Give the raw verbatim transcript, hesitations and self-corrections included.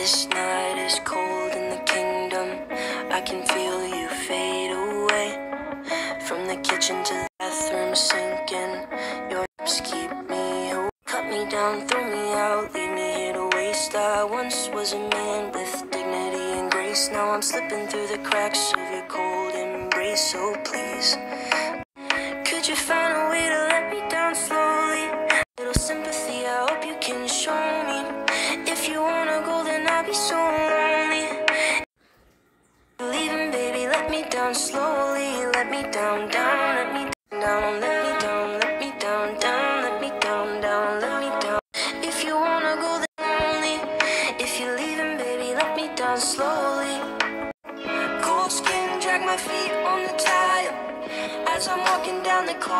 This night is cold in the kingdom. I can feel you fade away. From the kitchen to the bathroom sinking. Your lips keep me awake. Cut me down, throw me out, leave me here to waste. I once was a man with dignity and grace. Now I'm slipping through the cracks of your cold embrace. So please, could you find a way to let me down slowly? Little sympathy, I hope you can show me. If you wanna go, then I'll be so lonely. Leaving, baby, let me down slowly. Let me down, down, let me down, let me down, let me down, down, let me down, down, let me down. If you wanna go, then lonely. If you're leaving, baby, let me down slowly. Cold skin, drag my feet on the tile as I'm walking down the corridor.